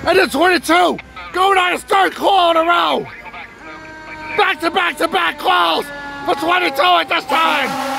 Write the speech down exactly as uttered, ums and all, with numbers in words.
and the twenty-two going on his third call in a row. Back to back to back calls for twenty-two at this time.